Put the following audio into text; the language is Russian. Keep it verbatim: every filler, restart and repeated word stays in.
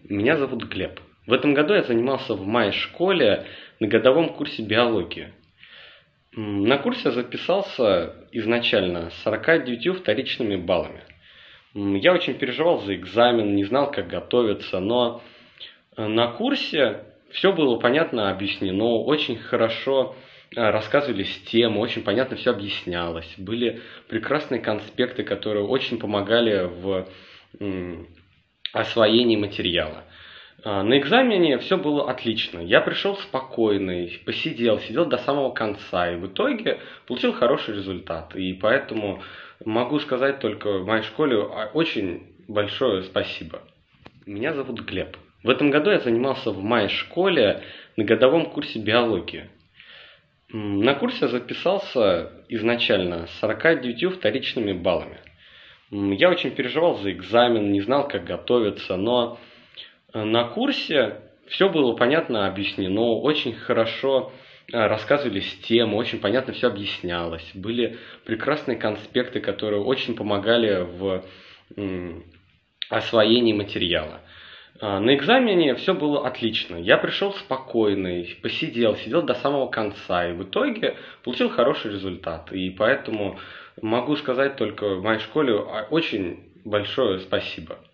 Меня зовут Глеб. В этом году я занимался в моей школе на годовом курсе биологии. М, На курс я записался изначально с сорока девятью вторичными баллами. М, Я очень переживал за экзамен, не знал, как готовиться, но э, на курсе все было понятно объяснено, очень хорошо э, рассказывались темы, очень понятно все объяснялось. Были прекрасные конспекты, которые очень помогали в м, освоении материала. А, На экзамене все было отлично. Я пришел спокойный, посидел, сидел до самого конца и в итоге получил хороший результат. И поэтому могу сказать только в моей школе а, очень большое спасибо. Меня зовут Глеб. В этом году я занимался в моей школе на годовом курсе биологии. М, На курс я записался изначально с сорока девятью вторичными баллами. М, Я очень переживал за экзамен, не знал, как готовиться, но э, на курсе все было понятно объяснено, очень хорошо э, рассказывались темы, очень понятно все объяснялось. Были прекрасные конспекты, которые очень помогали в м, освоении материала. А, На экзамене все было отлично. Я пришел спокойный, посидел, сидел до самого конца и в итоге получил хороший результат. И поэтому могу сказать только в моей школе а, очень большое спасибо.